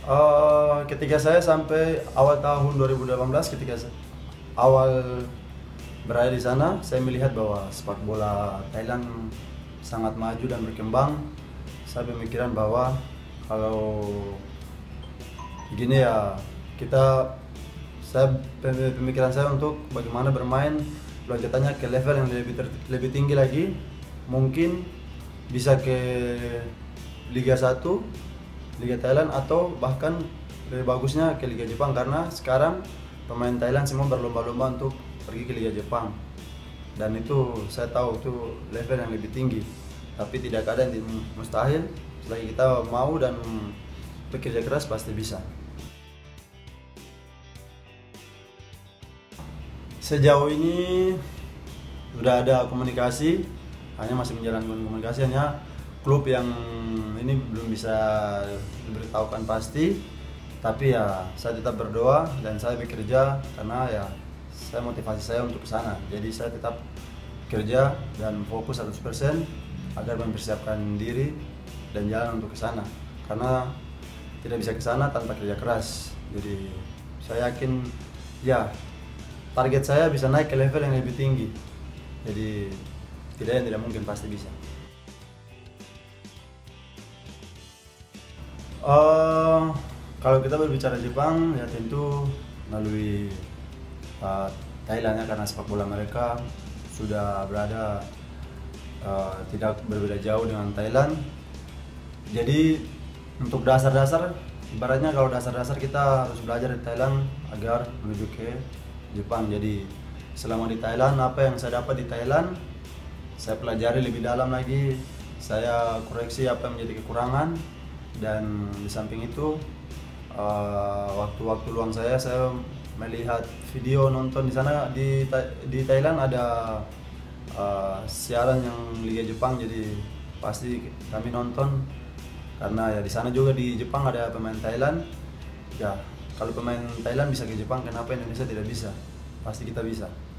Ketika saya sampai awal tahun 2018, awal berada di sana, saya melihat bahwa sepak bola Thailand sangat maju dan berkembang. Saya pemikiran bahwa kalau gini ya, pemikiran saya untuk bagaimana bermain loncatannya ke level yang lebih tinggi lagi, mungkin bisa ke Liga 1, Liga Thailand, atau bahkan lebih bagusnya ke Liga Jepang, karena sekarang pemain Thailand semua berlomba-lomba untuk pergi ke Liga Jepang, dan itu saya tahu itu level yang lebih tinggi. Tapi tidak ada yang mustahil, selagi kita mau dan bekerja keras pasti bisa. Sejauh ini sudah ada komunikasi, hanya masih menjalankan komunikasi, hanya klub yang ini belum bisa diberitahukan pasti. Tapi ya saya tetap berdoa dan saya bekerja, karena ya motivasi saya untuk ke sana. Jadi saya tetap kerja dan fokus 100% agar mempersiapkan diri dan jalan untuk ke sana, karena tidak bisa ke sana tanpa kerja keras. Jadi saya yakin ya target saya bisa naik ke level yang lebih tinggi. Jadi tidak mungkin, pasti bisa. Kalau kita berbicara Jepang, ya tentu melalui Thailand ya, karena sepak bola mereka sudah berada tidak berbeda jauh dengan Thailand. Jadi untuk dasar-dasar, ibaratnya kalau dasar-dasar kita harus belajar di Thailand agar menuju ke Jepang. Jadi selama di Thailand, apa yang saya dapat di Thailand saya pelajari lebih dalam lagi, saya koreksi apa yang menjadi kekurangan. Dan di samping itu waktu-waktu luang saya melihat video, nonton di sana. Di Thailand ada siaran yang Liga Jepang, jadi pasti kami nonton, karena ya di sana juga di Jepang ada pemain Thailand. Ya kalau pemain Thailand bisa ke Jepang, kenapa Indonesia tidak bisa? Pasti kita bisa.